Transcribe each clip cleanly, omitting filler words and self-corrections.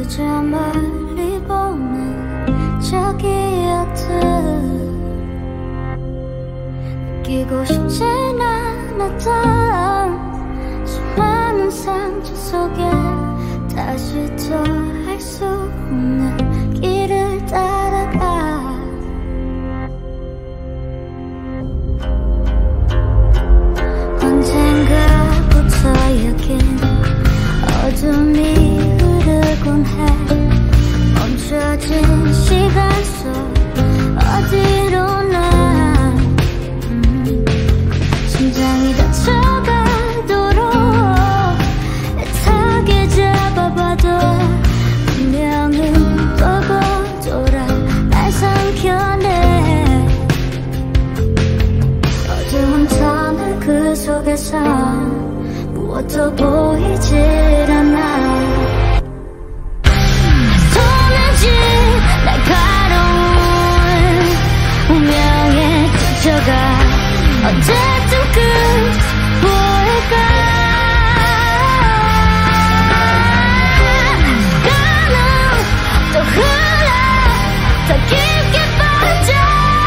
그저 멀리 보는 저 기억들 느끼고 싶진 않았던 수많은 상처 속에 다시 또 할 수 없는 길을 따라가 언젠가부터 여긴 어둠이 흐르곤 해 멈춰진 시간 속 어디로나 심장이 다쳐가도록 애타게 잡아봐도 분명은 보고 돌아 날 삼켜내 어두운 터널 그 속에서 무엇도 보이질 않아 도무지 날카로운 운명에 지쳐가 언제쯤 끝볼까 가는 또 흘러 더 깊게 빠져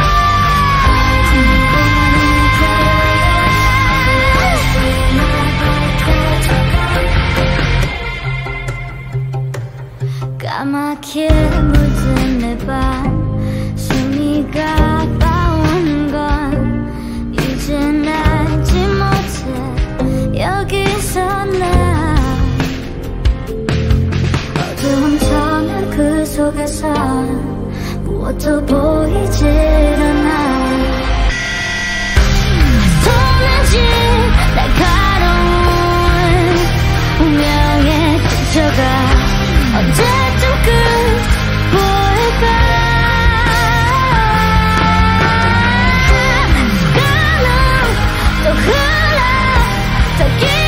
까맣게 물든 내 밤 숨이 가빠오는 건 이젠 알지 못해 여기서 나 어두운 터널 그 속에서 무엇도 보이질 않아 도무지 날카로운 운명에 지쳐가 언제쯤 끝볼까 가는 또 흘러 더 깊이